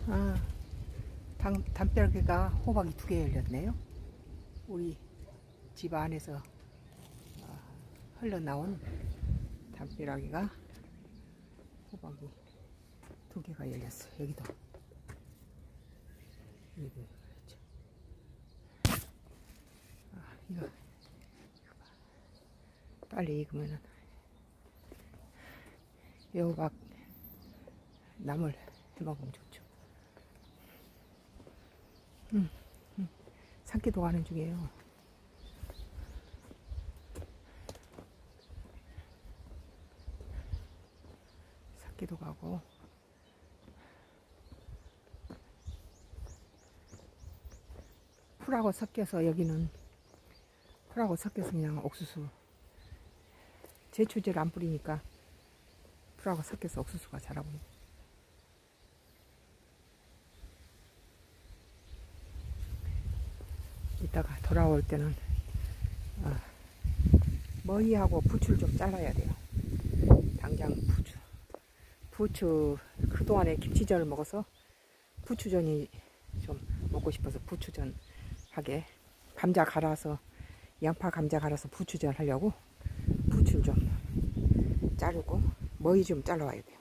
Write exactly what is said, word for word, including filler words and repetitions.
아, 당, 담벼락에가 호박이 두 개 열렸네요. 우리 집 안에서 어, 흘러나온 담벼락에가 호박이 두 개가 열렸어요. 여기도. 여기도 열렸죠. 아, 이거, 이거 봐. 빨리 익으면은 이 호박 나물 해 먹으면 좋죠. 음, 음. 산기도 가는 중이에요. 산기도 가고 풀하고 섞여서 여기는 풀하고 섞여서 그냥 옥수수 제초제를 안 뿌리니까 풀하고 섞여서 옥수수가 자라고. 이따가 돌아올 때는 어, 머리하고 부추를 좀 잘라야 돼요. 당장 부추 부추 그동안에 김치전을 먹어서 부추전이 좀 먹고 싶어서 부추전 하게 감자 갈아서 양파 감자 갈아서 부추전 하려고 부추를 좀 자르고 머리 좀 잘라와야 돼요.